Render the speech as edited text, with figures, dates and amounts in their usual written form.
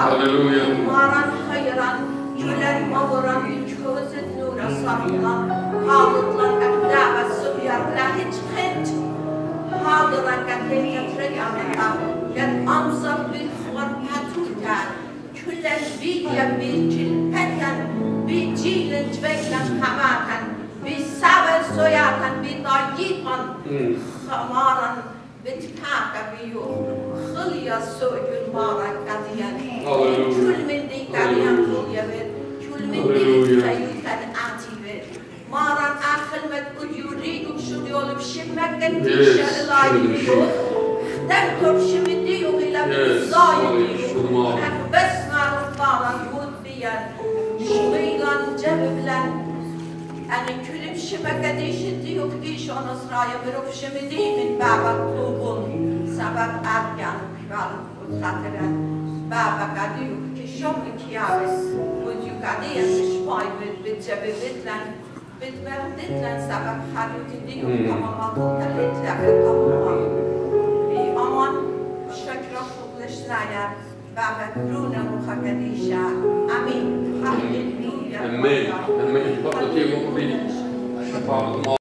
Halleluja. Maran hayran, külen mavuran, ülközet nura sarılan, halıtlan evlâ ve sübyarla hiç hent. Hadıran gâteyket reyameta, yen amzak bir khurpatulten, külen biye bir cilpeten, bir cilin cveylen hamaten, bir savel soyaten, bir dayikan, khamaran, بتحاكى بيو خليا سوء المارا كديان كل من دي كديان خليا بيت كل من دي كيوتان آتي بيت مارا آخر مد يريد شديول بشمك كنتيشة إلاي بيو دم ترشم ديو إلى بزاي بيو بس مارا فارا يود بيان شويلان جبلان أنا كل بشمك ديش ديو كديش أنا صرايا بروف شمدي من بابا توبون سبب أرجان كبار وخاطرات بابا كديو كشوم كيارس وديو كديان شوي بتجبلتلن بتبردتلن سبب خارج ديو كمان تلتلك كمان في أمان شكرا خبلش لايا بابا كرونا مخكديشا آمين هاليلويا Amen. Amen. Wat betekent ook weer?